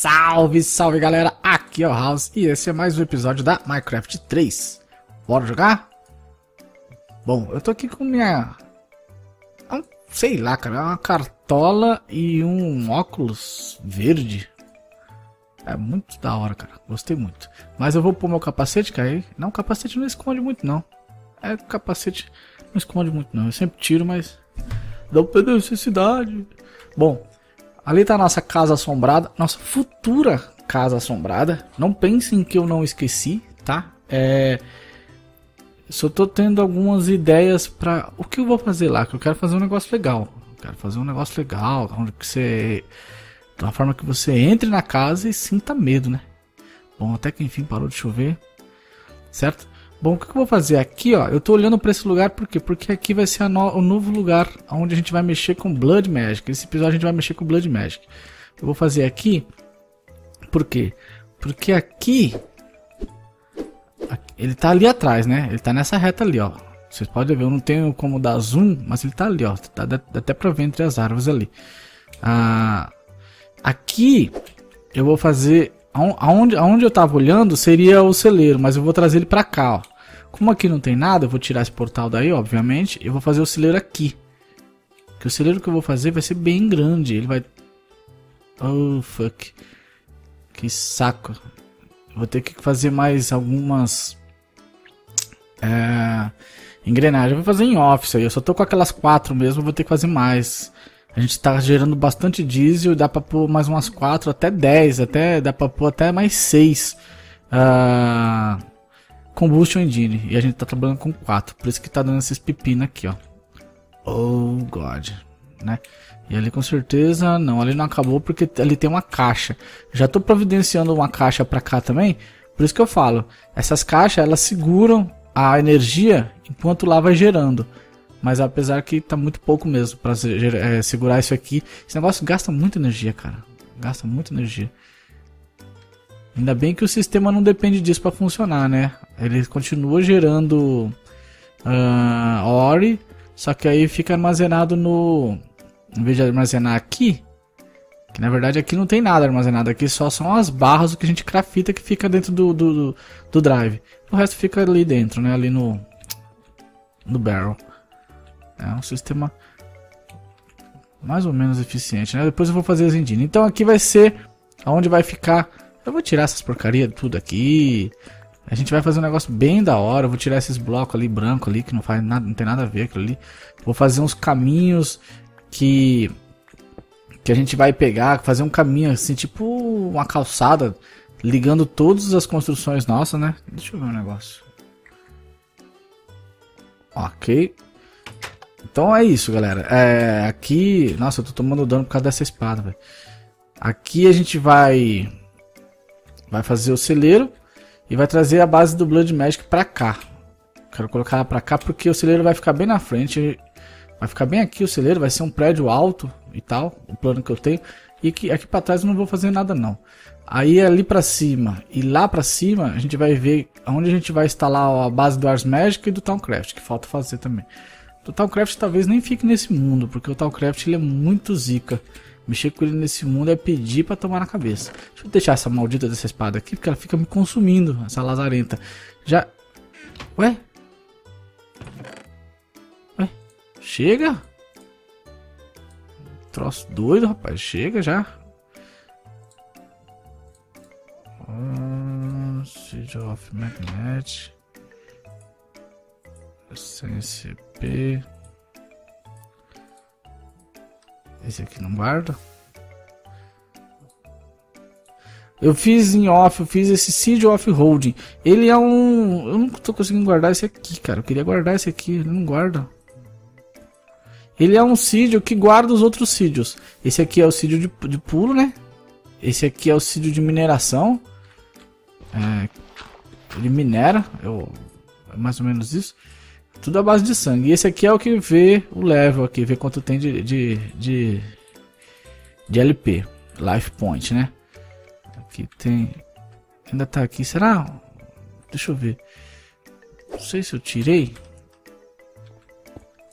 Salve, salve galera, aqui é o House e esse é mais um episódio da Minecraft 3. Bora jogar? Bom, eu tô aqui com minha... sei lá, cara, uma cartola e um óculos verde. É muito da hora, cara, gostei muito. Mas eu vou pôr meu capacete, cara. Não, o capacete não esconde muito não. O capacete não esconde muito não, eu sempre tiro, mas... não tem necessidade. Bom... ali tá a nossa casa assombrada, nossa futura casa assombrada. Não pensem que eu não esqueci, tá? Só tô tendo algumas ideias pra... o que eu vou fazer lá? Que eu quero fazer um negócio legal. Onde que você... de uma forma que você entre na casa e sinta medo, né? Bom, até que enfim parou de chover. Certo? Bom, o que eu vou fazer aqui, ó? Eu tô olhando pra esse lugar por quê? Porque aqui vai ser o novo lugar onde a gente vai mexer com Blood Magic. Esse episódio a gente vai mexer com Blood Magic. Eu vou fazer aqui. Por quê? Porque aqui ele tá ali atrás, né? Ele tá nessa reta ali, ó. Vocês podem ver, eu não tenho como dar zoom, mas ele tá ali, ó. Dá até pra ver entre as árvores ali. Aqui eu vou fazer... aonde eu tava olhando seria o celeiro, mas eu vou trazer ele pra cá, ó. Como aqui não tem nada, eu vou tirar esse portal daí, obviamente. Eu vou fazer o celeiro aqui. Que o celeiro que eu vou fazer vai ser bem grande. Ele vai... oh, fuck. Que saco. Vou ter que fazer mais algumas... engrenagens. Eu vou fazer em office aí. Eu só tô com aquelas 4 mesmo, vou ter que fazer mais. A gente tá gerando bastante diesel. Dá pra pôr mais umas 4, até 10. Dá pra pôr até mais 6. Combustion Engine. E a gente tá trabalhando com 4. Por isso que tá dando esses pepinos aqui, ó. Oh, God. Né? E ali com certeza... não, ali não acabou porque ali tem uma caixa. Já tô providenciando uma caixa pra cá também. Por isso que eu falo. Essas caixas, elas seguram a energia enquanto lá vai gerando. Mas apesar que tá muito pouco mesmo pra segurar isso aqui. Esse negócio gasta muita energia, cara. Gasta muita energia. Ainda bem que o sistema não depende disso para funcionar, né? Ele continua gerando ore, só que aí fica armazenado no... em vez de armazenar aqui, que na verdade aqui não tem nada armazenado, aqui só são as barras que a gente crafta que fica dentro do drive. O resto fica ali dentro, né? Ali no barrel. É um sistema mais ou menos eficiente, né? Depois eu vou fazer as engines. Então aqui vai ser onde vai ficar... eu vou tirar essas porcarias tudo aqui. A gente vai fazer um negócio bem da hora. Eu vou tirar esses blocos ali branco ali que não faz nada, não tem nada a ver aquilo ali. Vou fazer uns caminhos que a gente vai pegar, fazer um caminho assim, tipo uma calçada, ligando todas as construções nossas, né? Deixa eu ver um negócio. OK. Então é isso, galera. Aqui, nossa, eu tô tomando dano por causa dessa espada, velho. Aqui a gente vai fazer o celeiro e vai trazer a base do Blood Magic pra cá. Quero colocar ela pra cá porque o celeiro vai ficar bem na frente. Vai ficar bem aqui o celeiro, vai ser um prédio alto e tal, o plano que eu tenho. E aqui pra trás eu não vou fazer nada não. Aí ali pra cima e lá pra cima a gente vai ver onde a gente vai instalar a base do Ars Magic e do Thaumcraft, que falta fazer também. O Thaumcraft talvez nem fique nesse mundo, porque o Thaumcraft ele é muito zica. Mexer com ele nesse mundo é pedir pra tomar na cabeça. Deixa eu deixar essa maldita dessa espada aqui, porque ela fica me consumindo, essa lazarenta. Já... ué? Chega? Troço doido, rapaz. Chega já. Siege of Magnet. SNCP. Esse aqui não guarda. Eu fiz em off, eu fiz esse Siege of Holding. Ele é um... eu não tô conseguindo guardar esse aqui, cara. Eu queria guardar esse aqui, ele não guarda. Ele é um sídio que guarda os outros sídios. Esse aqui é o sídio de pulo, né? Esse aqui é o sídio de mineração. Ele minera, é mais ou menos isso. Tudo à base de sangue. E esse aqui é o que vê o level aqui, vê quanto tem de LP, Life Point, né? Aqui tem... ainda tá aqui, será? Deixa eu ver. Não sei se eu tirei.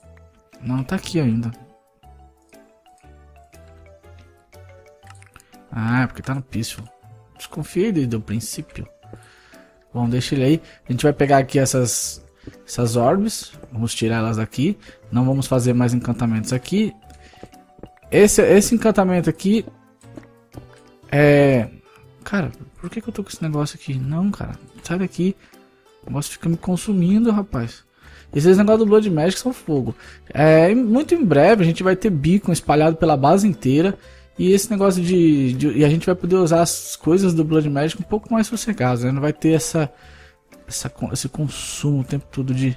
Não, tá aqui ainda. Ah, porque tá no Peaceful. Desconfiei desde o princípio. Bom, deixa ele aí. A gente vai pegar aqui essas orbes. Vamos tirar elas daqui. Não vamos fazer mais encantamentos aqui. Esse encantamento aqui é... Cara, por que eu tô com esse negócio aqui? Não, cara. Sai daqui. O negócio fica me consumindo, rapaz. Esses negócios do Blood Magic são fogo. Muito em breve a gente vai ter beacon espalhado pela base inteira. E esse negócio e a gente vai poder usar as coisas do Blood Magic um pouco mais sossegados, né? Não vai ter esse consumo o tempo todo de...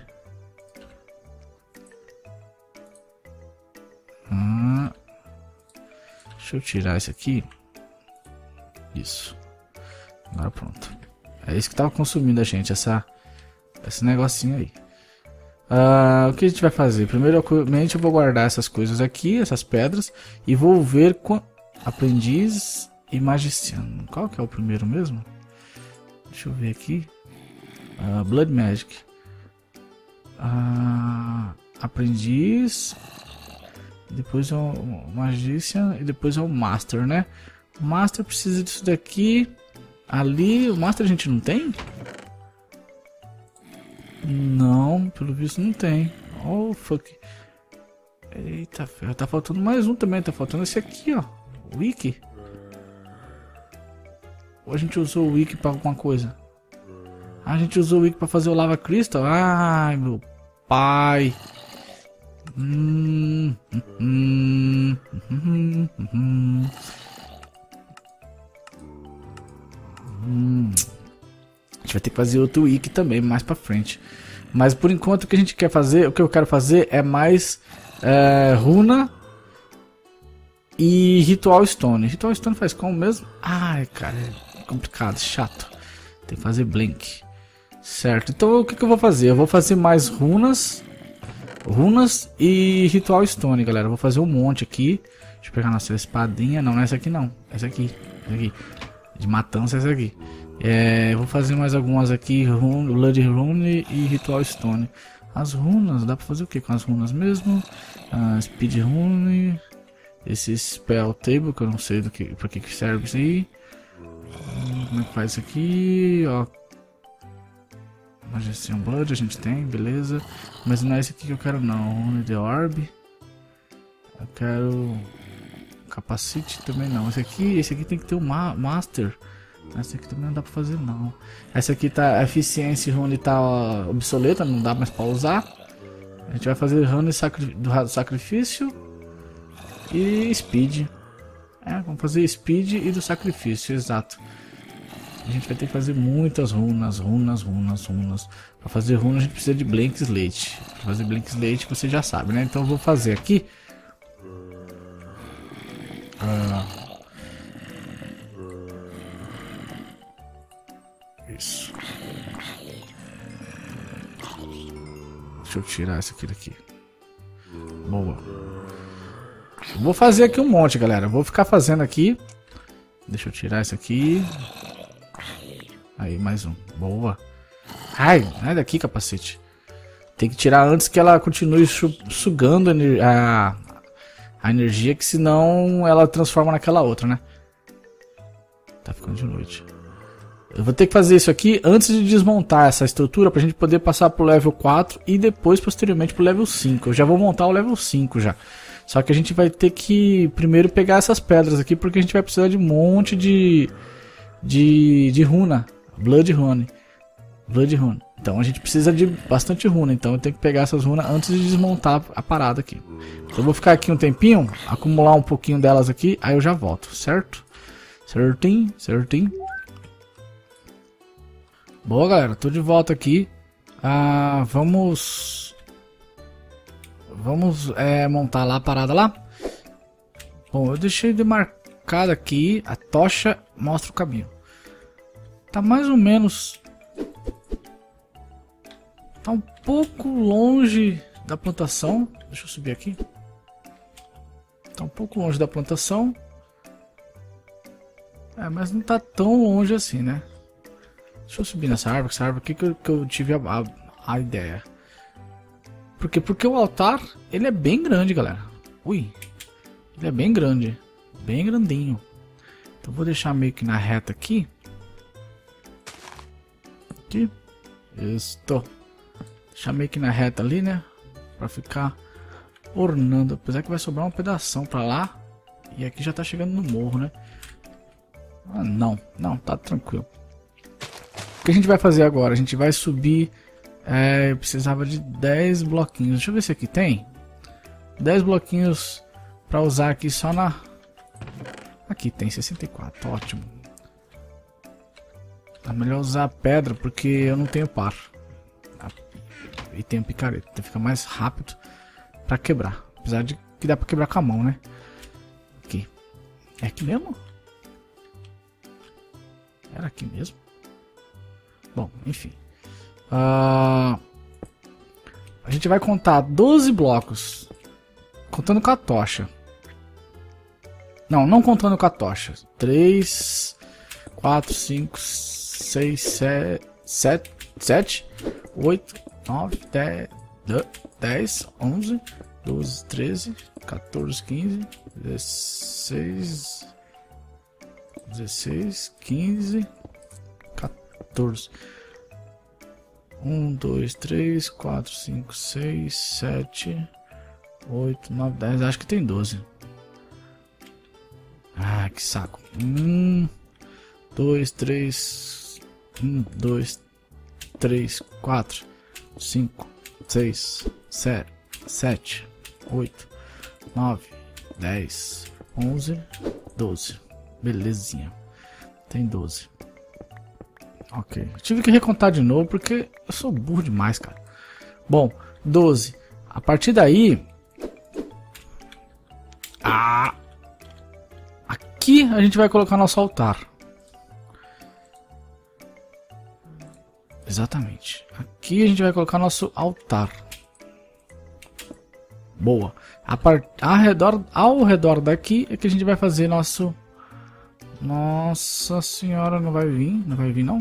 Deixa eu tirar isso aqui. Isso. Agora pronto. É isso que tava consumindo a gente, esse negocinho aí. O que a gente vai fazer? Primeiramente eu vou guardar essas coisas aqui, essas pedras, e vou ver aprendiz e magiciano. Qual que é o primeiro mesmo? Deixa eu ver aqui. Blood Magic. Aprendiz. Depois é o magician e depois é o master, né? O master precisa disso daqui. Ali, o master a gente não tem? Não, pelo visto não tem. Oh, fuck. Eita, ferro. Tá faltando mais um também. Tá faltando esse aqui, ó. Wiki. Ou a gente usou o Wiki pra alguma coisa? A gente usou o Wiki pra fazer o Lava Crystal? Ai, meu pai. A gente vai ter que fazer outro wiki também mais pra frente. Mas por enquanto o que a gente quer fazer, o que eu quero fazer é mais runa e ritual stone. Ritual stone faz como mesmo? Ai, cara, é complicado, chato. Tem que fazer blink. Certo, então o que eu vou fazer? Eu vou fazer mais runas e ritual stone, galera. Eu vou fazer um monte aqui. Deixa eu pegar nossa espadinha. Não, não é essa aqui não. Essa aqui. De matança, essa aqui. Vou fazer mais algumas aqui. Blood Rune e Ritual Stone. As runas, dá pra fazer o que com as runas mesmo? Speed Rune. Esse Spell Table, que eu não sei pra que serve isso aí. Como é que faz isso aqui? Ó. Magician Blood a gente tem, beleza. Mas não é esse aqui que eu quero não. Rune The Orb. Eu quero... Capacite também não. Esse aqui tem que ter um Master. Essa aqui também não dá pra fazer não. Essa aqui tá... Eficiência Rune tá obsoleta, não dá mais pra usar. A gente vai fazer Rune do Sacrifício. E Speed. Vamos fazer Speed e do Sacrifício, exato. A gente vai ter que fazer muitas runas. Pra fazer runas a gente precisa de Blank Slate. Pra fazer Blank Slate você já sabe, né? Então eu vou fazer aqui. Isso. Deixa eu tirar esse aqui daqui. Boa. Vou fazer aqui um monte, galera. Vou ficar fazendo aqui. Deixa eu tirar esse aqui. Aí, mais um. Boa. Ai, sai daqui, capacete. Tem que tirar antes que ela continue sugando a energia, que senão ela transforma naquela outra, né? Tá ficando de noite. Eu vou ter que fazer isso aqui antes de desmontar essa estrutura pra gente poder passar pro level 4 e depois posteriormente pro level 5. Eu já vou montar o level 5 já. Só que a gente vai ter que primeiro pegar essas pedras aqui, porque a gente vai precisar de um monte de runa. Blood Rune. Então a gente precisa de bastante runa. Então eu tenho que pegar essas runas antes de desmontar a parada aqui. Então eu vou ficar aqui um tempinho, acumular um pouquinho delas aqui, aí eu já volto, certo? Certinho. Boa, galera, tô de volta aqui. Vamos montar lá a parada lá. Bom, eu deixei demarcado aqui. A tocha mostra o caminho. Tá mais ou menos... Tá um pouco longe da plantação. Deixa eu subir aqui. Tá um pouco longe da plantação. Mas não tá tão longe assim, né? Deixa eu subir nessa árvore. Essa árvore aqui que eu tive a ideia. Por quê? Porque o altar, ele é bem grande, galera. Ui. Ele é bem grande. Bem grandinho. Então vou deixar meio que na reta aqui. Aqui. Estou. Deixar meio que na reta ali, né? Pra ficar ornando. Apesar que vai sobrar um pedação pra lá. E aqui já tá chegando no morro, né? Ah, não. Não, tá tranquilo. O que a gente vai fazer agora? A gente vai subir... eu precisava de 10 bloquinhos. Deixa eu ver se aqui tem. 10 bloquinhos pra usar aqui só na... Aqui tem 64, ótimo. É melhor usar pedra porque eu não tenho par. E tenho picareta, então fica mais rápido pra quebrar. Apesar de que dá pra quebrar com a mão, né? Aqui. É aqui mesmo? Era aqui mesmo? Bom, enfim. A gente vai contar 12 blocos. Contando com a tocha. Não contando com a tocha. 3, 4, 5, 6, 7, 8, 9, 10, 11, 12, 13, 14, 15, 16, 15, 14. 1, 2, 3, 4, 5, 6, 7, 8, 9, 10. Acho que tem 12. Ah, que saco. 1, 2, 3, 1, 2, 3, 4, 5, 6, 7, 8, 9, 10, 11, 12. Belezinha. Tem 12. Ok. Tive que recontar de novo porque eu sou burro demais, cara. Bom, 12. A partir daí... Aqui a gente vai colocar nosso altar. Exatamente. Aqui a gente vai colocar nosso altar. Boa. Ao redor daqui é que a gente vai fazer nosso... Nossa senhora, não vai vir? Não vai vir, não?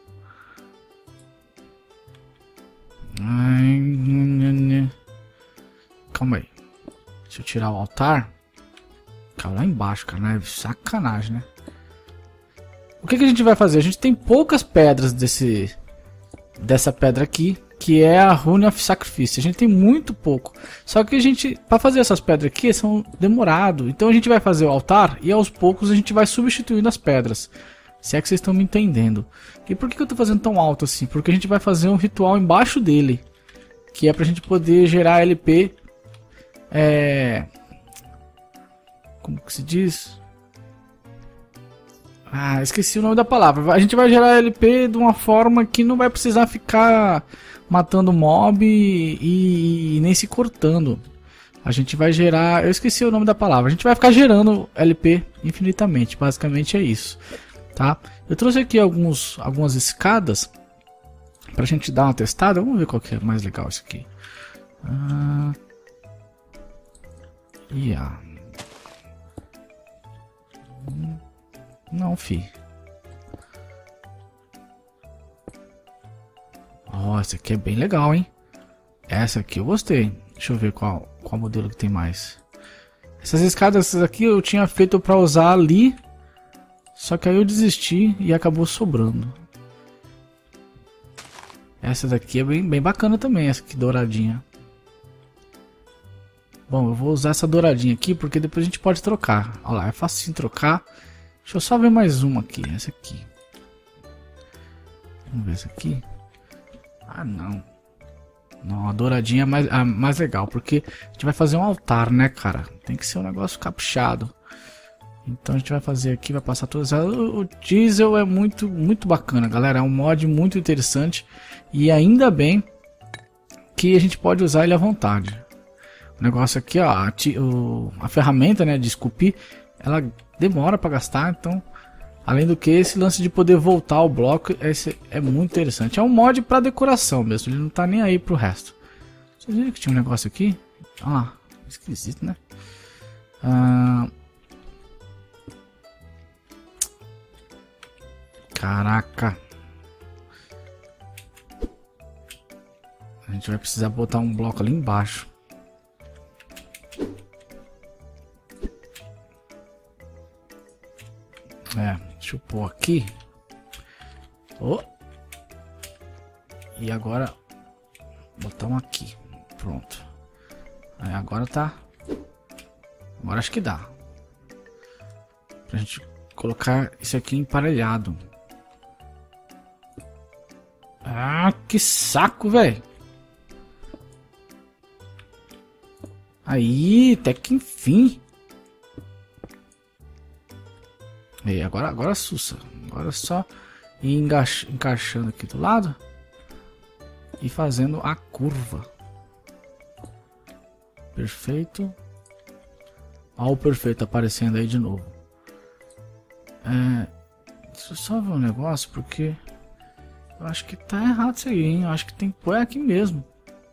Calma aí. Deixa eu tirar o altar. Calma lá embaixo, cara. Né? Sacanagem, né? O que a gente vai fazer? A gente tem poucas pedras dessa pedra aqui, que é a Rune of Sacrifice. A gente tem muito pouco. Só que a gente, para fazer essas pedras aqui, são demorado. Então a gente vai fazer o altar e aos poucos a gente vai substituindo as pedras. Se é que vocês estão me entendendo. E por que eu tô fazendo tão alto assim? Porque a gente vai fazer um ritual embaixo dele, que é pra gente poder gerar LP. Como que se diz? Esqueci o nome da palavra. A gente vai gerar LP de uma forma que não vai precisar ficar matando mob e nem se cortando. A gente vai gerar... Eu esqueci o nome da palavra. A gente vai ficar gerando LP infinitamente. Basicamente é isso. Tá? Eu trouxe aqui algumas escadas pra gente dar uma testada. Vamos ver qual que é mais legal isso aqui. Não, fi. Essa aqui é bem legal, hein? Essa aqui eu gostei. Deixa eu ver qual modelo que tem mais. Essas escadas aqui eu tinha feito pra usar ali. Só que aí eu desisti e acabou sobrando. Essa daqui é bem bacana também, essa aqui douradinha. Bom, eu vou usar essa douradinha aqui porque depois a gente pode trocar. Olha lá, é fácil trocar. Deixa eu só ver mais uma aqui, essa aqui. Vamos ver essa aqui. Não. Não, a douradinha é mais legal, porque a gente vai fazer um altar, né, cara? Tem que ser um negócio caprichado. Então a gente vai fazer aqui, vai passar todas elas. O diesel é muito bacana, galera. É um mod muito interessante. E ainda bem que a gente pode usar ele à vontade. O negócio aqui, ó, a ferramenta, né, de esculpir, ela demora para gastar. Então, além do que, esse lance de poder voltar ao bloco é muito interessante. É um mod para decoração mesmo. Ele não tá nem aí pro resto. Vocês viram que tinha um negócio aqui? Olha lá, esquisito, né? Caraca. A gente vai precisar botar um bloco ali embaixo. Deixa eu pôr aqui. Oh. E agora botamos aqui. Pronto. Aí agora tá. Agora acho que dá. Pra gente colocar isso aqui emparelhado. Ah, que saco, velho. Aí, até que enfim. E agora sussa. Agora é só ir encaixando aqui do lado. E fazendo a curva. Perfeito. Olha o perfeito aparecendo aí de novo. Deixa eu só ver um negócio, porque eu acho que tá errado isso aí, hein? Eu acho que tem que pôr aqui mesmo.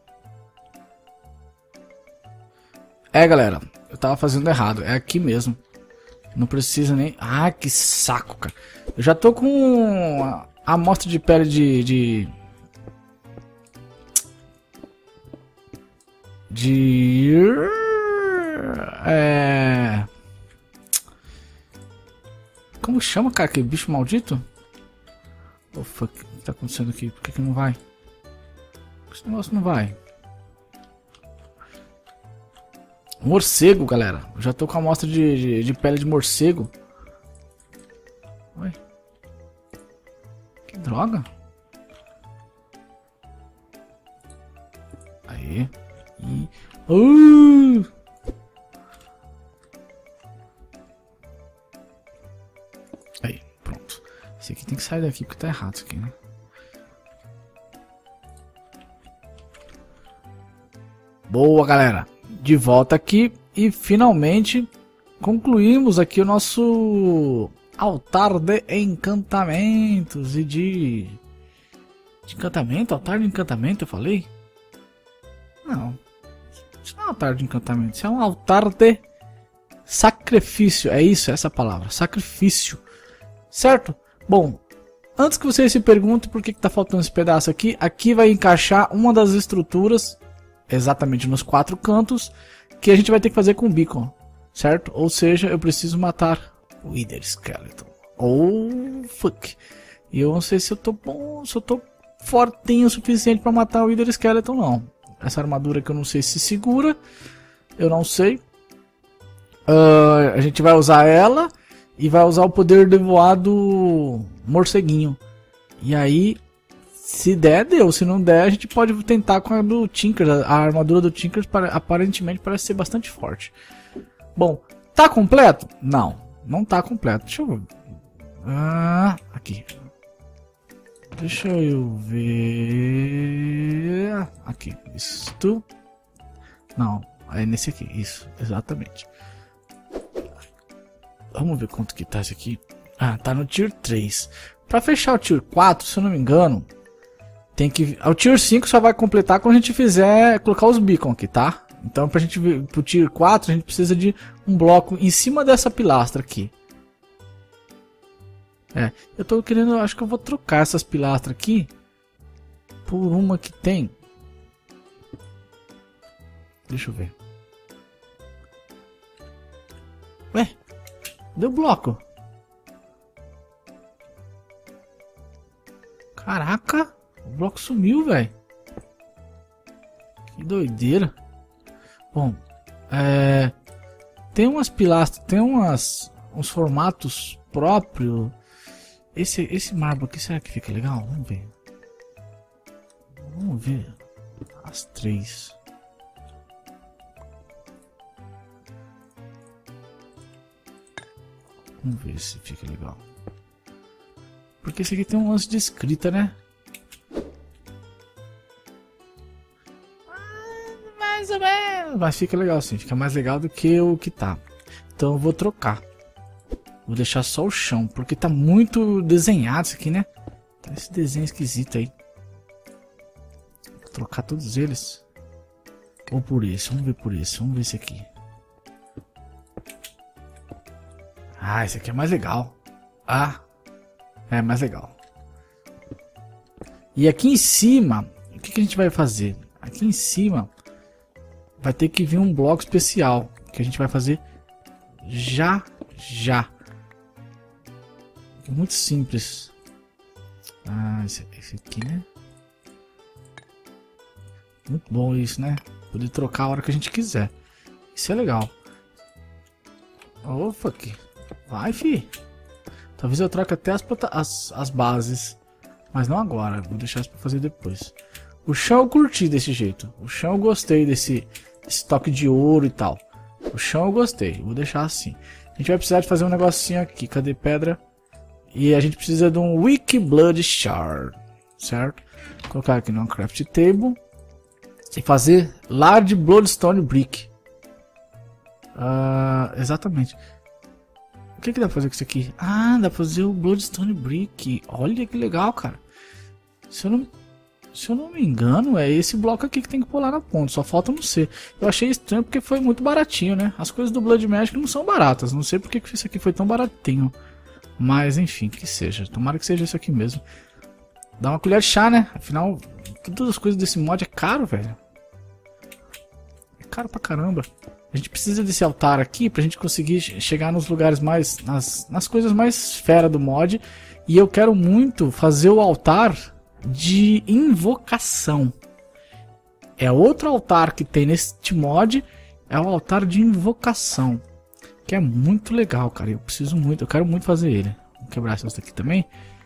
Galera, eu tava fazendo errado. É aqui mesmo. Não precisa nem... Ah, que saco, cara. Eu já tô com a amostra de pele Como chama, cara, aquele bicho maldito? Oh, fuck. O que tá acontecendo aqui? Por que não vai? Esse negócio não vai. Morcego, galera. Eu já tô com a amostra de pele de morcego. Oi. Que droga. Aí. E... Aí, pronto. Esse aqui tem que sair daqui porque tá errado isso aqui, né? Boa, galera. De volta aqui e finalmente concluímos aqui o nosso altar de encantamentos e de encantamento, altar de encantamento, eu falei? Não, isso não é um altar de encantamento, isso é um altar de sacrifício, é isso, essa palavra, sacrifício, certo? Bom, antes que vocês se perguntem por que tá faltando esse pedaço aqui, aqui vai encaixar uma das estruturas exatamente nos 4 cantos que a gente vai ter que fazer com o beacon, certo? Ou seja, eu preciso matar o Wither Skeleton. Fuck. E eu não sei se eu tô bom, se eu tô fortinho o suficiente para matar o Wither Skeleton, não. Essa armadura que eu não sei se segura, eu não sei. A gente vai usar ela e vai usar o poder de voar do morceguinho. E aí... Se der, deu. Se não der, a gente pode tentar com a do Tinker. A armadura do Tinker aparentemente parece ser bastante forte. Bom, tá completo? Não, não tá completo. Deixa eu ver. Aqui. Deixa eu ver. Aqui, isto. Não, é nesse aqui. Isso, exatamente. Vamos ver quanto que tá esse aqui. Tá no Tier 3. Pra fechar o Tier 4, se eu não me engano... Tem que... O Tier 5 só vai completar quando a gente fizer... Colocar os beacon aqui, tá? Então pra gente vir pro Tier 4, a gente precisa de um bloco em cima dessa pilastra aqui. Eu tô querendo... Acho que eu vou trocar essas pilastras aqui por uma que tem. Deixa eu ver. Ué? Deu bloco. Caraca! O bloco sumiu, velho. Que doideira. Bom, tem umas pilastras, tem uns formatos próprios. Esse mármore aqui, será que fica legal? Vamos ver. Vamos ver. As 3. Vamos ver se fica legal. Porque esse aqui tem um lance de escrita, né? Mais ou menos. Mas fica legal sim. Fica mais legal do que o que tá. Então eu vou trocar. Vou deixar só o chão. Porque tá muito desenhado isso aqui, né? Tá esse desenho esquisito aí. Vou trocar todos eles. Ou por esse. Vamos ver por esse. Vamos ver esse aqui. Esse aqui é mais legal. É mais legal. E aqui em cima, o que a gente vai fazer? Aqui em cima vai ter que vir um bloco especial que a gente vai fazer já. muito simples. Ah, esse aqui, né? Muito bom isso, né? Poder trocar a hora que a gente quiser. Isso é legal. Oh, fuck. Vai, fi. Talvez eu troque até as bases. Mas não agora. Vou deixar isso pra fazer depois. O chão eu curti desse jeito. O chão eu gostei desse toque de ouro e tal. O chão eu gostei. Vou deixar assim. A gente vai precisar de fazer um negocinho aqui. Cadê pedra? E a gente precisa de um Wiki Blood Shard. Certo? Vou colocar aqui no Craft Table. E fazer Large Bloodstone Brick. Exatamente. O que dá pra fazer com isso aqui? Ah, dá pra fazer o Bloodstone Brick. Olha que legal, cara. Se eu não me engano, é esse bloco aqui que tem que pular na ponta. Só falta não ser. Eu achei estranho porque foi muito baratinho, né? As coisas do Blood Magic não são baratas. Não sei porque que isso aqui foi tão baratinho. Mas enfim, que seja. Tomara que seja isso aqui mesmo. Dá uma colher de chá, né? Afinal, todas as coisas desse mod é caro, velho. É caro pra caramba. A gente precisa desse altar aqui pra gente conseguir chegar nos lugares mais... Nas coisas mais fera do mod. E eu quero muito fazer o altar de invocação. É outro altar que tem neste mod. É o altar de invocação. Que é muito legal, cara. Eu preciso muito, eu quero muito fazer ele. Vou quebrar essa aqui também.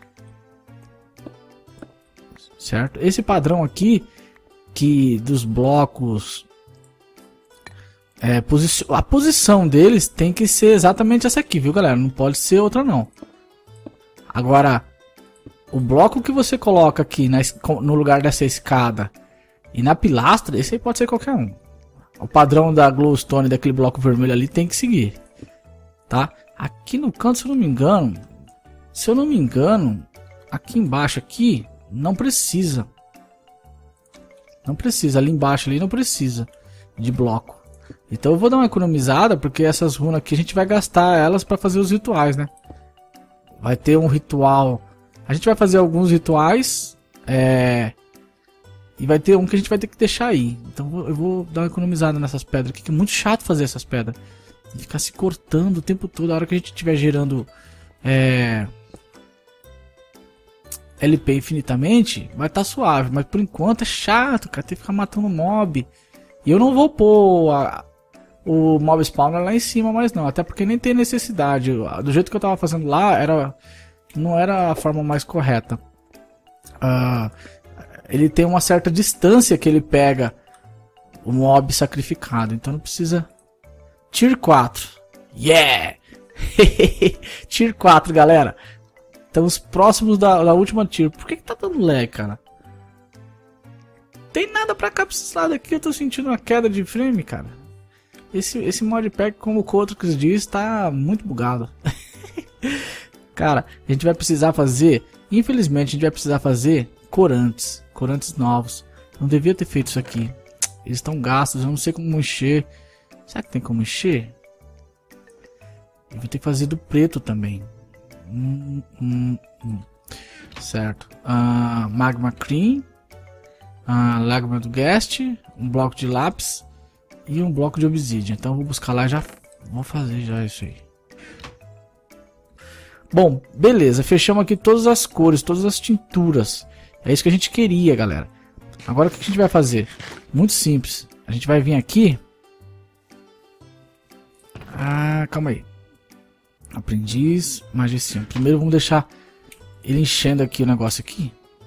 Certo? Esse padrão aqui, que dos blocos... a posição deles tem que ser exatamente essa aqui, viu, galera? Não pode ser outra, não. Agora, o bloco que você coloca aqui no lugar dessa escada e na pilastra, esse aí pode ser qualquer um. O padrão da glowstone, daquele bloco vermelho ali, tem que seguir. Tá? Aqui no canto, se eu não me engano, aqui embaixo aqui, não precisa. Não precisa, ali embaixo ali não precisa de bloco. Então eu vou dar uma economizada, porque essas runas aqui a gente vai gastar elas para fazer os rituais, né? Vai ter um ritual. A gente vai fazer alguns rituais. E vai ter um que a gente vai ter que deixar aí. Então eu vou dar uma economizada nessas pedras aqui, que é muito chato fazer essas pedras. Ficar se cortando o tempo todo. A hora que a gente estiver gerando LP infinitamente, vai estar suave. Mas por enquanto é chato, cara, ter que ficar matando mob. E eu não vou pôr o mob spawner lá em cima mais não, até porque nem tem necessidade. Do jeito que eu tava fazendo lá, não era a forma mais correta. Ele tem uma certa distância que ele pega o mob sacrificado, então não precisa... Tier 4. Yeah! Tier 4, galera. Estamos próximos da última tier. Por que tá dando lag, cara? Tem nada pra cá pra esse lado aqui. Eu tô sentindo uma queda de frame, cara. Esse modpack, como o Kotrix diz, tá muito bugado. Cara, a gente vai precisar fazer... Infelizmente, a gente vai precisar fazer corantes. Corantes novos. Não devia ter feito isso aqui. Eles estão gastos, eu não sei como encher. Será que tem como encher? Eu vou ter que fazer do preto também. Certo. Magma Cream. Lágrima do Guest. Um bloco de lápis. E um bloco de obsidian. Então eu vou buscar lá e já vou fazer já isso aí. Bom, beleza. Fechamos aqui todas as cores, todas as tinturas. É isso que a gente queria, galera. Agora o que a gente vai fazer? Muito simples. A gente vai vir aqui. Calma aí. Aprendiz, magiciano. Primeiro vamos deixar ele enchendo aqui o negócio aqui.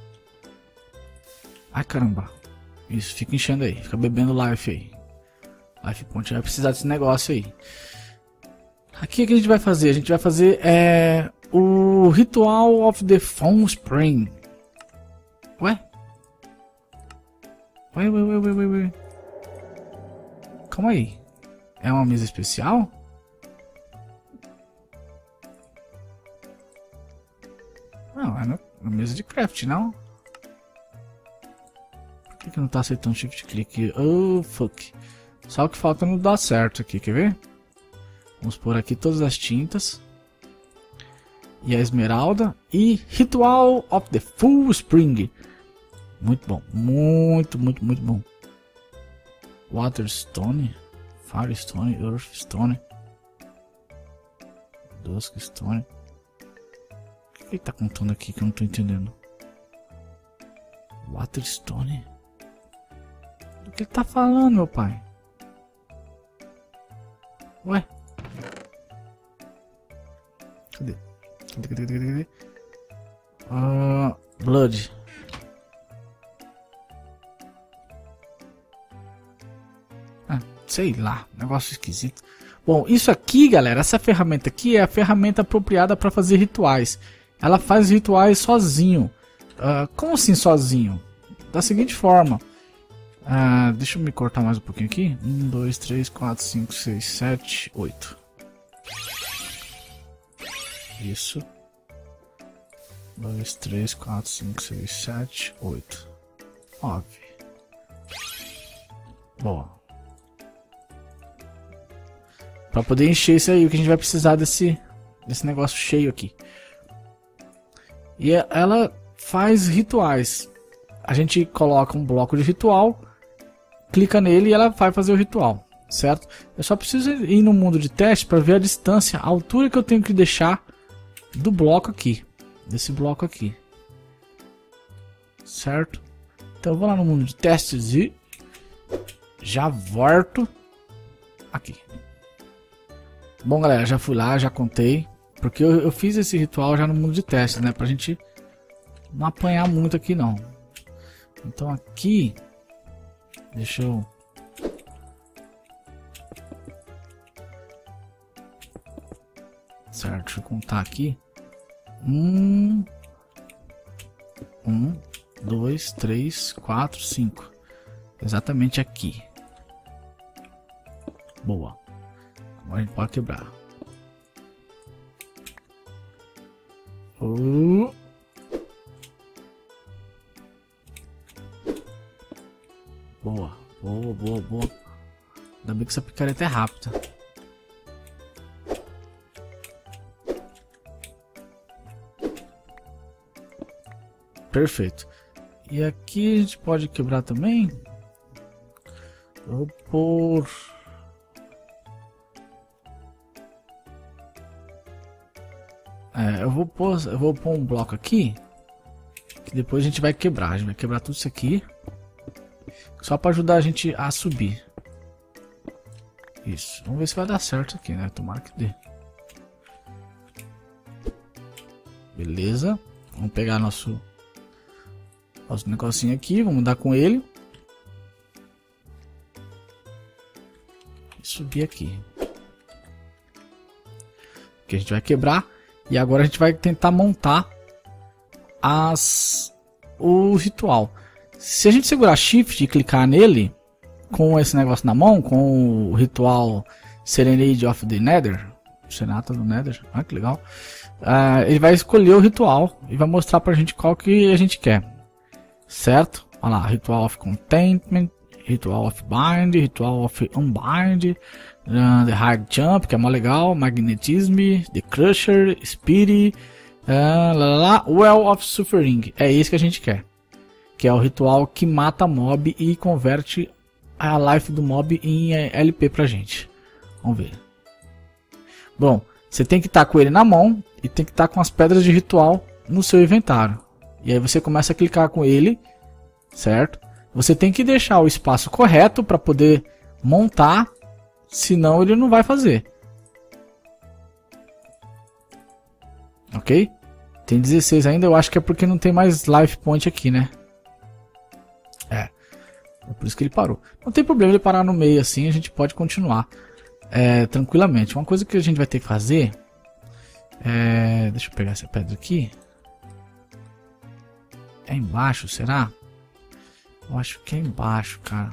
Ai, caramba. Isso, fica enchendo aí. Fica bebendo life aí. Life Point vai precisar desse negócio aí. Aqui o que a gente vai fazer? A gente vai fazer o Ritual of the Foam Spring. Ué? Ué. Calma aí. É uma mesa especial? Não, é uma mesa de craft, não? Por que não tá aceitando shift click? Oh, fuck. Só o que falta não dá certo aqui, quer ver? Vamos pôr aqui todas as tintas. E a esmeralda. E Ritual of the Full Spring. Muito bom. Muito bom. Waterstone. Firestone. Earthstone. Duskstone. que ele tá contando aqui que eu não tô entendendo? Waterstone? Do que ele tá falando, meu pai? Ué? Cadê? Cadê? Blood. Sei lá, negócio esquisito. Bom, isso aqui, galera, essa ferramenta aqui é a ferramenta apropriada para fazer rituais. Ela faz rituais sozinho. Como assim sozinho? Da seguinte forma. Deixa eu me cortar mais um pouquinho aqui. 1, 2, 3, 4, 5, 6, 7, 8. Isso. 2, 3, 4, 5, 6, 7, 8. 9. Boa. Para poder encher isso aí, o que a gente vai precisar desse negócio cheio aqui. E ela faz rituais. A gente coloca um bloco de ritual, clica nele e ela vai fazer o ritual, certo? Eu só preciso ir no mundo de teste para ver a distância, a altura que eu tenho que deixar do bloco aqui, desse bloco aqui, certo? Então eu vou lá no mundo de testes e já volto aqui. Bom, galera, já fui lá, já contei, porque eu fiz esse ritual já no mundo de testes, né, pra gente não apanhar muito aqui não. Então aqui, deixa eu... Certo, deixa eu contar aqui. 1, 2, 3, 4, 5. Exatamente aqui. Boa. Agora a gente pode quebrar. Boa. Ainda bem que essa picareta é rápida. Perfeito. E aqui a gente pode quebrar também. Eu vou pôr... eu vou pôr um bloco aqui. Que depois a gente vai quebrar. A gente vai quebrar tudo isso aqui. Só para ajudar a gente a subir. Isso. Vamos ver se vai dar certo aqui, né? Tomara que dê. Beleza. Vamos pegar nosso negocinho aqui. Vamos dar com ele. E subir aqui. Que a gente vai quebrar. E agora a gente vai tentar montar o ritual. Se a gente segurar Shift e clicar nele, com esse negócio na mão, com o ritual Serenade of the Nether, Senata do Nether, olha que legal, ele vai escolher o ritual e vai mostrar pra gente qual que a gente quer, certo? Olha lá, Ritual of Contentment, Ritual of Bind, Ritual of Unbind, The Hard Jump, que é mó legal, Magnetism, The Crusher, Spirit, Well of Suffering, é esse que a gente quer. Que é o ritual que mata mob e converte a life do mob em LP pra gente. Vamos ver. Bom, você tem que estar com ele na mão e tem que estar com as pedras de ritual no seu inventário. E aí você começa a clicar com ele, certo? Você tem que deixar o espaço correto para poder montar, senão ele não vai fazer. Ok? Tem 16 ainda, eu acho que é porque não tem mais life point aqui, né? É por isso que ele parou. Não tem problema ele parar no meio assim, a gente pode continuar tranquilamente. Uma coisa que a gente vai ter que fazer deixa eu pegar essa pedra aqui. É embaixo, será? Eu acho que é embaixo, cara.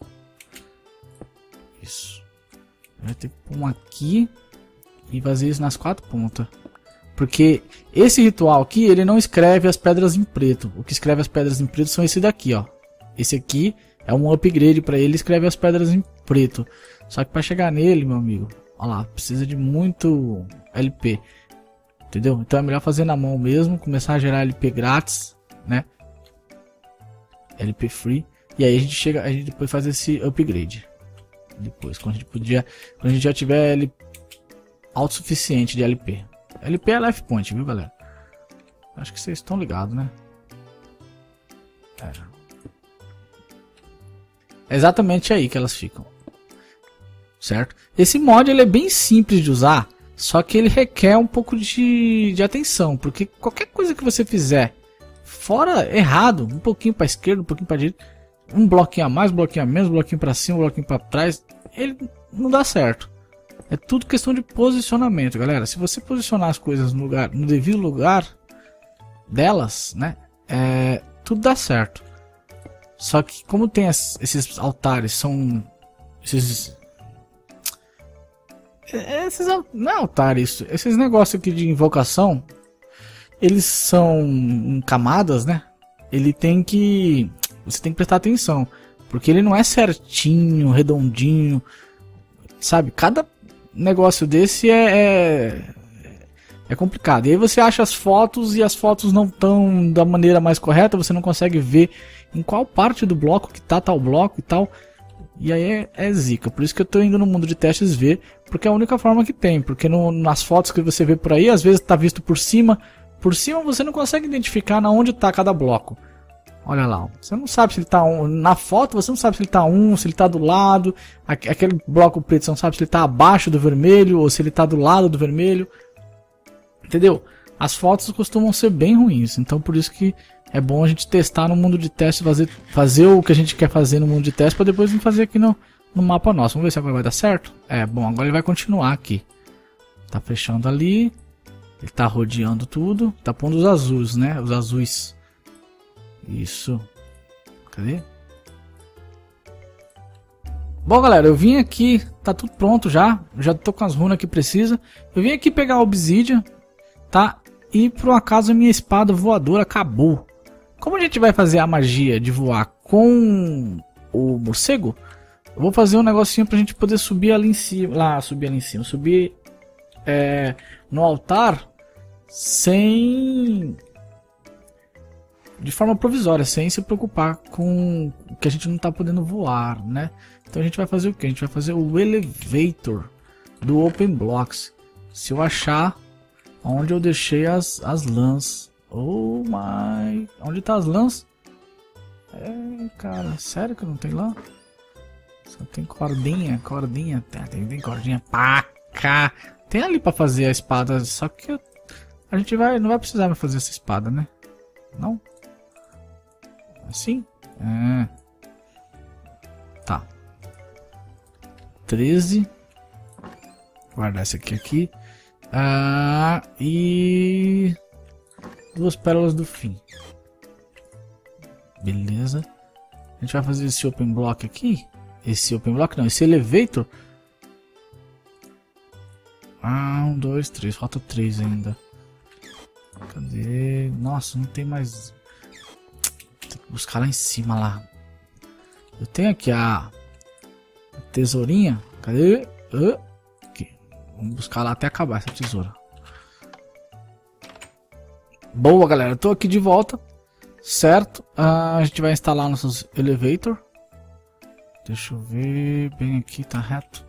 Isso. Vai ter que pôr um aqui e fazer isso nas 4 pontas. Porque esse ritual aqui, ele não escreve as pedras em preto. O que escreve as pedras em preto são esse daqui, ó. Esse aqui é um upgrade para ele, escreve as pedras em preto. Só que para chegar nele, meu amigo, olha lá, precisa de muito LP. Entendeu? Então é melhor fazer na mão mesmo, começar a gerar LP grátis, né? LP free. E aí a gente depois faz esse upgrade. Depois, quando a gente já tiver autossuficiente de LP. LP é life point, viu, galera? Acho que vocês estão ligados, né? É exatamente aí que elas ficam. Certo? Esse mod ele é bem simples de usar, só que ele requer um pouco de atenção, porque qualquer coisa que você fizer fora errado, um pouquinho para esquerda, um pouquinho para direita, um bloquinho a mais, um bloquinho a menos, um bloquinho para cima, um bloquinho para trás, ele não dá certo. É tudo questão de posicionamento, galera. Se você posicionar as coisas no devido lugar delas, né, tudo dá certo. Só que como tem esses altares, são não é altar isso, esses negócios aqui de invocação, eles são em camadas, né? Você tem que prestar atenção, porque ele não é certinho, redondinho, sabe? Cada negócio desse é complicado. E aí você acha as fotos e as fotos não estão da maneira mais correta, você não consegue ver em qual parte do bloco que tá tal bloco e tal. E aí é zica. Por isso que eu tô indo no mundo de testes ver, porque é a única forma que tem. Porque nas fotos que você vê por aí, às vezes tá visto por cima. Por cima você não consegue identificar na onde tá cada bloco. Olha lá, você não sabe se ele tá na foto, você não sabe se ele tá se ele tá do lado. Aquele bloco preto, você não sabe se ele tá abaixo do vermelho ou se ele tá do lado do vermelho. Entendeu? As fotos costumam ser bem ruins, então por isso que é bom a gente testar no mundo de teste, fazer o que a gente quer fazer no mundo de teste, para depois vir fazer aqui no mapa nosso. Vamos ver se agora vai dar certo? Bom, agora ele vai continuar aqui. Tá fechando ali. Ele tá rodeando tudo. Tá pondo os azuis, né? Os azuis. Isso. Cadê? Bom, galera, eu vim aqui. Tá tudo pronto já. Já tô com as runas que precisa. Eu vim aqui pegar a obsidian, tá? E por um acaso a minha espada voadora acabou. Como a gente vai fazer a magia de voar com o morcego, eu vou fazer um negocinho pra gente poder subir ali em cima. Subir no altar de forma provisória, sem se preocupar com que a gente não tá podendo voar, né? Então a gente vai fazer o que? A gente vai fazer o elevator do Open Blocks. Se eu achar onde eu deixei as lãs. Oh my... Onde tá as lãs? Cara, sério que não tem lã? Só tem cordinha. Tem cordinha pra cá. Tem ali pra fazer a espada, só que a gente não vai precisar mais fazer essa espada, né? Não? Assim? Tá. 13. Guardar esse aqui. E 2 pérolas do fim. Beleza. A gente vai fazer esse open block aqui. Esse elevator. 1, 2, 3. Falta 3 ainda. Cadê? Nossa, não tem mais. Tem que buscar lá em cima lá. Eu tenho aqui a tesourinha. Cadê? Aqui. Vamos buscar lá até acabar essa tesoura. Boa, galera. Eu tô aqui de volta. Certo. A gente vai instalar nossos elevator. Deixa eu ver. Bem aqui, tá reto.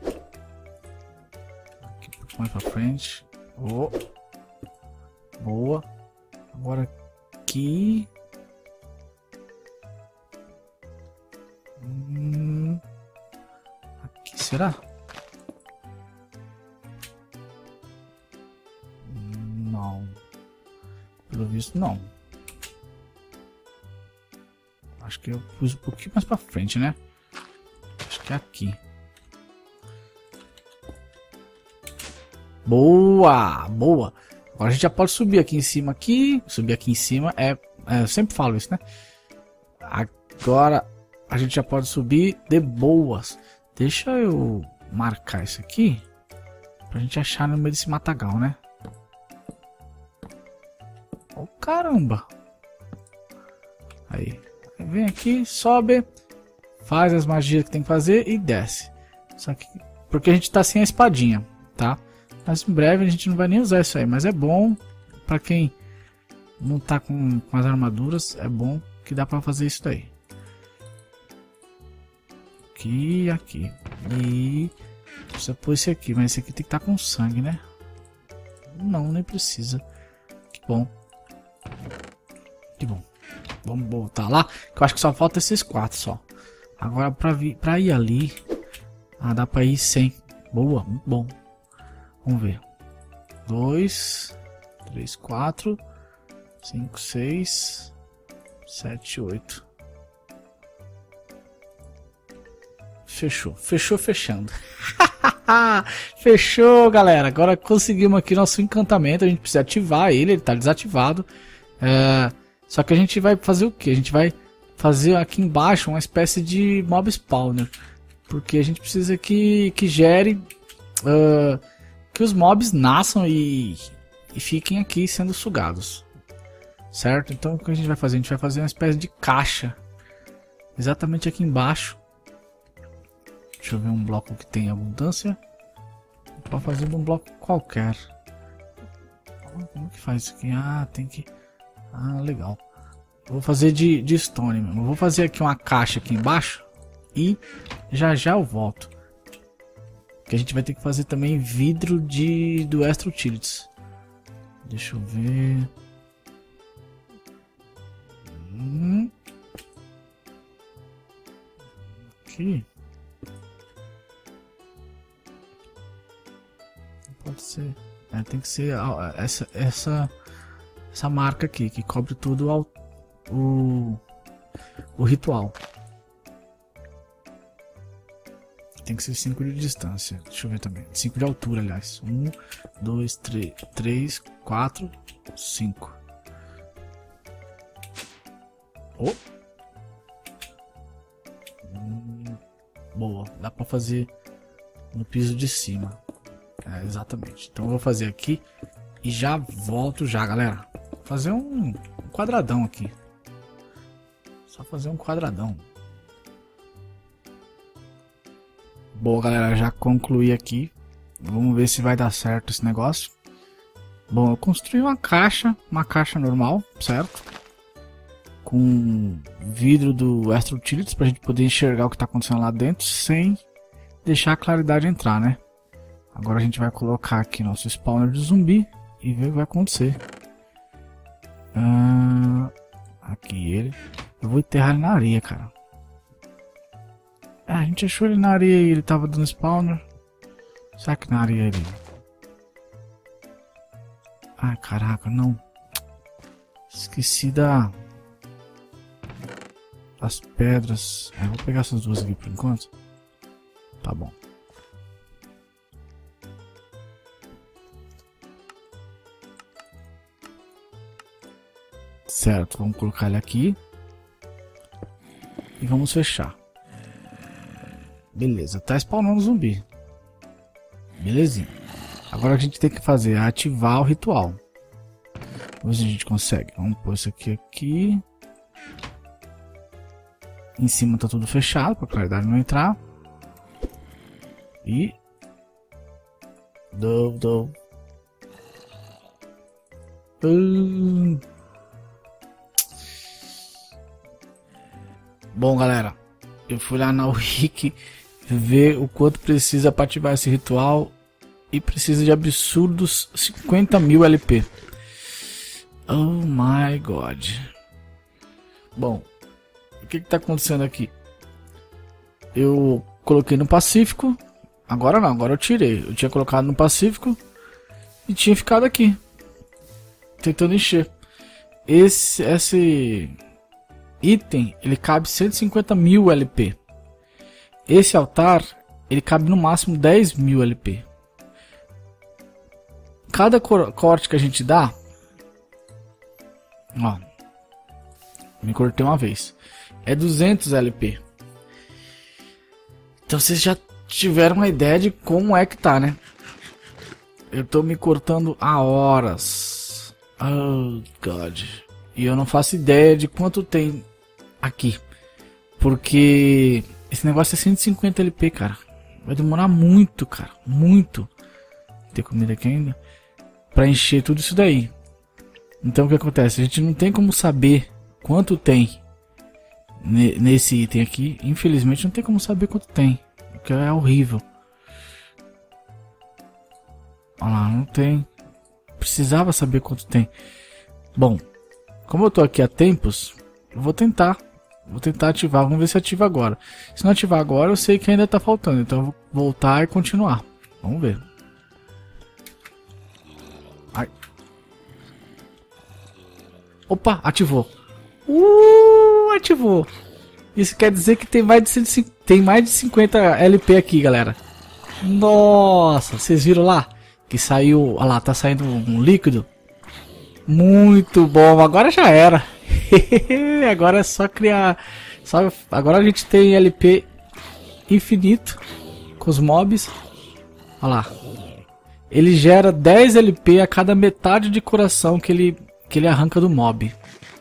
Aqui um pouco mais pra frente. Boa. Agora aqui. Aqui, será? Não. Pelo visto, não. Acho que eu pus um pouquinho mais pra frente, né? Acho que é aqui. Boa! Boa! Agora a gente já pode subir aqui em cima. Subir aqui em cima eu sempre falo isso, né? Agora a gente já pode subir de boas. Deixa eu marcar isso aqui pra gente achar no meio desse matagal, né? Oh, caramba! Aí. Vem aqui, sobe, faz as magias que tem que fazer e desce. Só que porque a gente tá sem a espadinha, tá? Mas em breve a gente não vai nem usar isso aí, mas é bom pra quem não tá com as armaduras, é bom que dá pra fazer isso daí. Aqui. E você pôs esse aqui, mas esse aqui tem que estar com sangue, né? Não, nem precisa. Que bom. Que bom. Vamos voltar lá. Que eu acho que só falta esses 4 só. Agora pra ir ali. Ah, dá pra ir 100. Boa, muito bom. Vamos ver. 2, 3, 4, 5, 6, 7, 8. Fechou. Fechou, fechando. Fechou, galera. Agora conseguimos aqui nosso encantamento. A gente precisa ativar ele. Ele tá desativado. Só que a gente vai fazer o que? A gente vai fazer aqui embaixo uma espécie de mob spawner. Porque a gente precisa que gere... que os mobs nasçam e fiquem aqui sendo sugados. Certo? Então o que a gente vai fazer? A gente vai fazer uma espécie de caixa. Exatamente aqui embaixo. Deixa eu ver um bloco que tem abundância. Pode fazer de um bloco qualquer. Como que faz isso aqui? Ah, tem que... Ah, legal. Vou fazer de stone mesmo. Vou fazer aqui uma caixa aqui embaixo. E já eu volto. Que a gente vai ter que fazer também vidro do Extra Utilities. Deixa eu ver. Aqui. Pode ser. Tem que ser essa marca aqui que cobre tudo o ritual. Tem que ser 5 de distância. Deixa eu ver também. 5 de altura, aliás. 1, 2, 3, 4, 5. Oh. Boa. Dá pra fazer no piso de cima. Exatamente. Então eu vou fazer aqui e já volto já, galera. Vou fazer um quadradão aqui. Só fazer um quadradão. Boa, galera, já concluí aqui. Vamos ver se vai dar certo esse negócio. Bom, eu construí uma caixa normal, certo? Com vidro do Extra Utilities pra gente poder enxergar o que tá acontecendo lá dentro sem deixar a claridade entrar, né? Agora a gente vai colocar aqui nosso spawner de zumbi e ver o que vai acontecer. Aqui ele. Eu vou enterrar ele na areia, cara. A gente achou ele na areia e ele tava dando spawner. Será que na areia ele... Ai, caraca, não. Esqueci das pedras. Vou pegar essas duas aqui por enquanto. Tá bom. Certo, vamos colocar ele aqui. E vamos fechar. Beleza, tá spawnando zumbi. Belezinha. Agora a gente tem que fazer é ativar o ritual. Vamos ver se a gente consegue. Vamos pôr isso aqui. Em cima tá tudo fechado para a claridade não entrar. E Bom, galera, eu fui lá na Wiki ver o quanto precisa para ativar esse ritual e precisa de absurdos 50.000 LP. Oh my god. Bom, o que está acontecendo aqui? Eu coloquei no Pacífico. Agora não, agora eu tirei. Eu tinha colocado no Pacífico e tinha ficado aqui tentando encher. Esse item, ele cabe 150.000 LP. Esse altar, ele cabe no máximo 10.000 LP. Cada corte que a gente dá, ó, me cortei uma vez, é 200 LP. Então vocês já tiveram uma ideia de como é que tá, né? Eu tô me cortando há horas. Oh god. E eu não faço ideia de quanto tem aqui. Porque esse negócio é 150 LP, cara. Vai demorar muito, cara. Muito. Tem comida aqui ainda. Pra encher tudo isso daí. Então o que acontece? A gente não tem como saber quanto tem nesse item aqui. Infelizmente não tem como saber quanto tem. Porque é horrível. Olha lá, não tem. Precisava saber quanto tem. Bom, Como eu tô aqui há tempos, eu vou tentar ativar. Vamos ver se ativa agora. Se não ativar agora, eu sei que ainda tá faltando. Então eu vou voltar e continuar. Vamos ver. Ai. Opa, ativou. Ativou. Isso quer dizer que tem mais de 50 LP aqui, galera. Nossa, vocês viram lá? Que saiu, olha lá, tá saindo um líquido. Muito bom, agora já era. Agora é só criar. Agora a gente tem LP infinito com os mobs. Olha lá. Ele gera 10 LP a cada metade de coração que ele arranca do mob.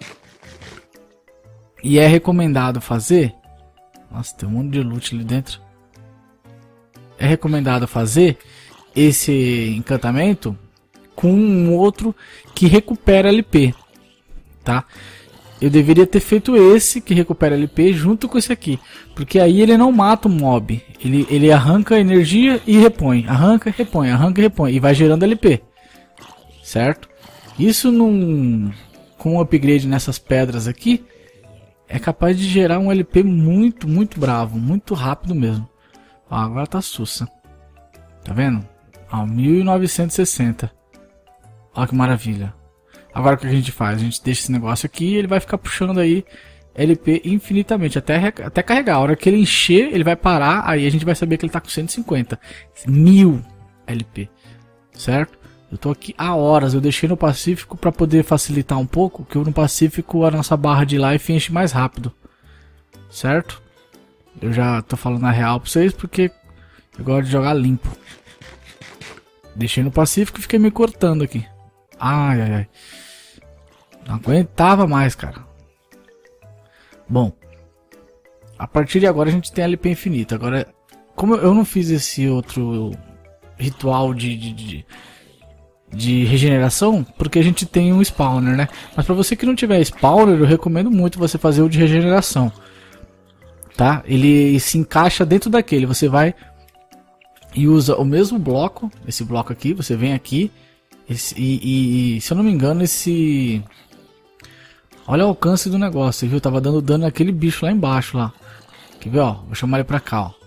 E é recomendado fazer. Nossa, tem um monte de loot ali dentro. É recomendado fazer esse encantamento com um outro que recupera LP, tá? Eu deveria ter feito esse que recupera LP junto com esse aqui, porque aí ele não mata o mob, ele arranca energia e repõe, arranca e repõe e vai gerando LP, certo? Isso com um upgrade nessas pedras aqui é capaz de gerar um LP muito bravo, muito rápido mesmo. Ó, agora tá sussa, tá vendo? Ó, 1960. Olha que maravilha. Agora o que a gente faz? A gente deixa esse negócio aqui e ele vai ficar puxando aí LP infinitamente, até carregar. A hora que ele encher, ele vai parar, aí a gente vai saber que ele tá com 150. 1000 LP, certo? Eu tô aqui há horas, eu deixei no Pacífico para poder facilitar um pouco, que no Pacífico a nossa barra de life enche mais rápido, certo? Eu já tô falando a real pra vocês porque eu gosto de jogar limpo. Deixei no Pacífico e fiquei me cortando aqui. Ai. Não aguentava mais, cara. Bom. A partir de agora a gente tem LP infinito. Agora, como eu não fiz esse outro ritual de regeneração, porque a gente tem um spawner, né? Mas pra você que não tiver spawner, eu recomendo muito você fazer o de regeneração. Tá? Ele se encaixa dentro daquele. Você vai e usa o mesmo bloco. Esse bloco aqui, você vem aqui. E se eu não me engano, esse... Olha o alcance do negócio, viu? Tava dando dano naquele bicho lá embaixo, lá. Quer ver, ó? Vou chamar ele pra cá, ó.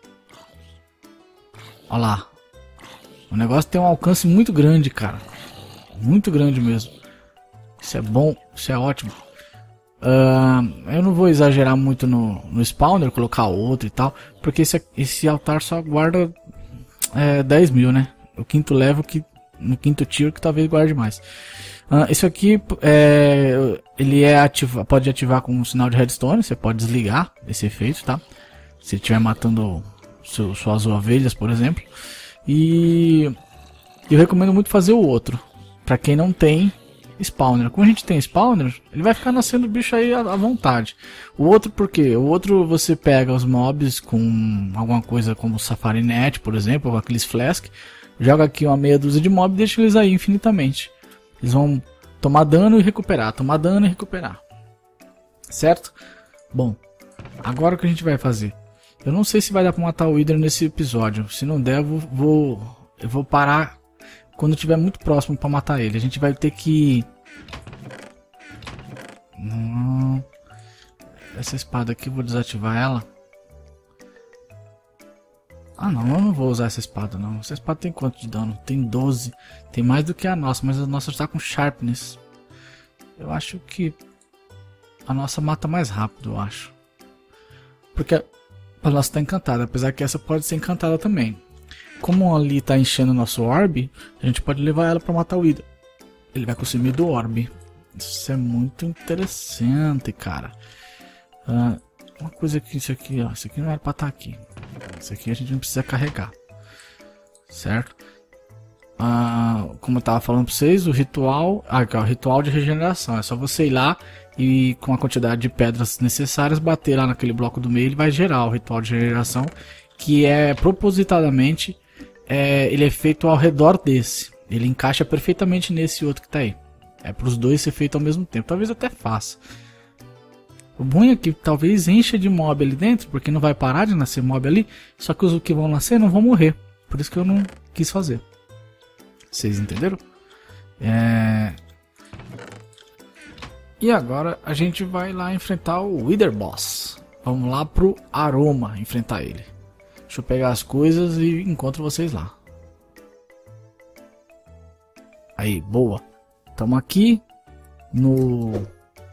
Olha lá. O negócio tem um alcance muito grande, cara. Muito grande mesmo. Isso é bom, isso é ótimo. Eu não vou exagerar muito no spawner, colocar outro e tal. Porque esse altar só guarda 10 mil, né? O quinto level, no quinto tier, que talvez guarde mais. Isso aqui ele pode ativar com um sinal de redstone. Você pode desligar esse efeito, tá? Se estiver matando suas ovelhas, por exemplo. E eu recomendo muito fazer o outro, para quem não tem spawner. Como a gente tem spawner, ele vai ficar nascendo bicho aí à vontade. O outro, por quê? O outro você pega os mobs com alguma coisa como Safari Net, por exemplo, ou aqueles flask, joga aqui uma meia dúzia de mobs e deixa eles aí infinitamente. Eles vão tomar dano e recuperar, tomar dano e recuperar. Certo? Bom, agora o que a gente vai fazer? Eu não sei se vai dar pra matar o Wither nesse episódio. Se não der, eu vou parar quando estiver muito próximo pra matar ele. A gente vai ter que... Essa espada aqui, eu vou desativar ela. Ah não, eu não vou usar essa espada não. Essa espada tem quanto de dano? Tem 12. Tem mais do que a nossa, mas a nossa está com sharpness. Eu acho que a nossa mata mais rápido, eu acho. Porque a nossa está encantada, apesar que essa pode ser encantada também. Como ali está enchendo o nosso orb, a gente pode levar ela para matar o Wither. Ele vai consumir do orb. Isso é muito interessante, cara. Uma coisa que isso aqui, ó, isso aqui não era para estar aqui. Isso aqui a gente não precisa carregar, certo? Como eu estava falando para vocês, o ritual, aqui, ó, o ritual de regeneração. É só você ir lá e com a quantidade de pedras necessárias bater lá naquele bloco do meio, ele vai gerar o ritual de regeneração, que é propositadamente ele é feito ao redor desse. Ele encaixa perfeitamente nesse outro que está aí. É para os dois ser feito ao mesmo tempo. Talvez até faça. O bom é que talvez encha de mob ali dentro, porque não vai parar de nascer mob ali. Só que os que vão nascer não vão morrer. Por isso que eu não quis fazer. Vocês entenderam? E agora a gente vai lá enfrentar o Wither Boss. Vamos lá pro Aroma enfrentar ele. Deixa eu pegar as coisas e encontro vocês lá. Aí, boa. Estamos aqui no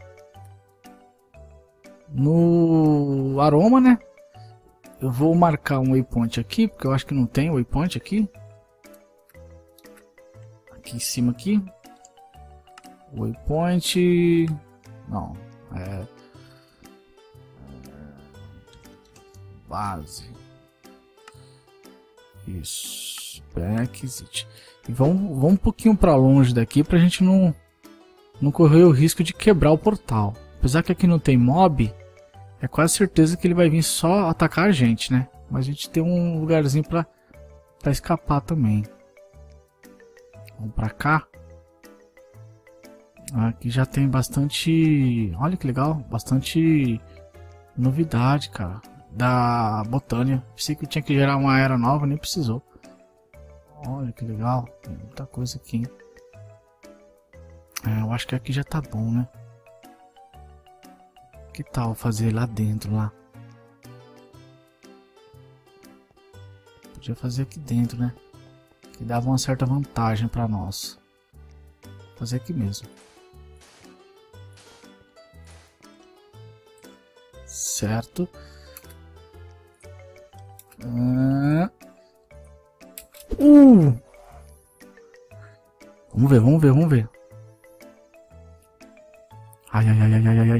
Aroma, né? Eu vou marcar um waypoint aqui, porque eu acho que não tem waypoint aqui. Aqui em cima aqui. Waypoint... Não, base. Isso. Exit. E vamos um pouquinho para longe daqui pra gente não correr o risco de quebrar o portal. Apesar que aqui não tem mob, é quase certeza que ele vai vir só atacar a gente, né? Mas a gente tem um lugarzinho pra escapar também. Vamos pra cá. Aqui já tem bastante... Olha que legal, bastante novidade, cara. Da Botânia. Pensei que tinha que gerar uma era nova, nem precisou. Olha que legal, tem muita coisa aqui, hein? Eu acho que aqui já tá bom, né? Que tal fazer lá dentro, lá? Podia fazer aqui dentro, né? Que dava uma certa vantagem pra nós. Vou fazer aqui mesmo. Certo. Vamos ver. Ai.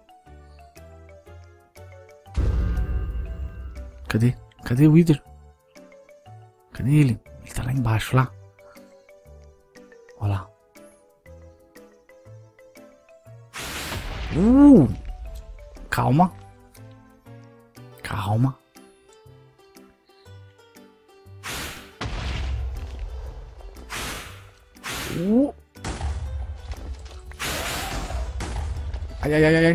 Cadê o Wither? Cadê ele? Ele tá lá embaixo, lá. Olha lá. Calma. Ai.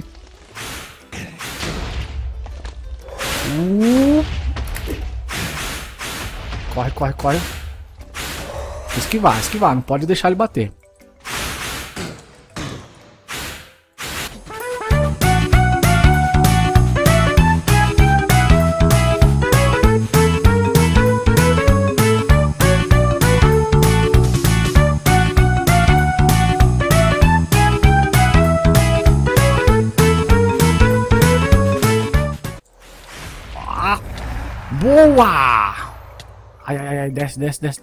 Corre. Esquivar, não pode deixar ele bater. Boa! Ai, desce.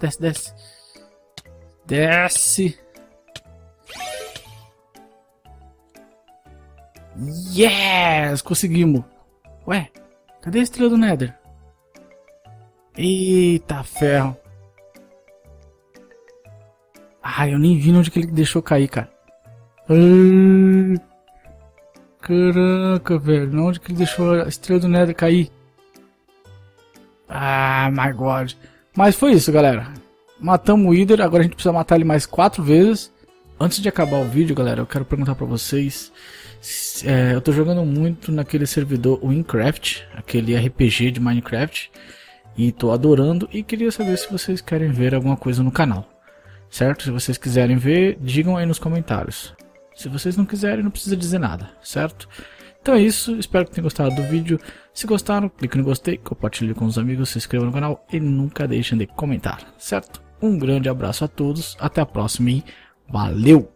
Desce. Yes! Conseguimos. Ué, cadê a estrela do Nether? Eita ferro. Ai, eu nem vi onde que ele deixou cair, cara. Caraca, velho. Onde que ele deixou a estrela do Nether cair? Ah, my god. Mas foi isso, galera. Matamos o Wither, agora a gente precisa matar ele mais 4 vezes. Antes de acabar o vídeo, galera, eu quero perguntar pra vocês. Eu tô jogando muito naquele servidor Minecraft, aquele RPG de Minecraft. E tô adorando e queria saber se vocês querem ver alguma coisa no canal. Certo? Se vocês quiserem ver, digam aí nos comentários. Se vocês não quiserem, não precisa dizer nada, certo? Então é isso, espero que tenham gostado do vídeo. Se gostaram, clique no gostei, compartilhe com os amigos, se inscreva no canal e nunca deixem de comentar, certo? Um grande abraço a todos, até a próxima e valeu!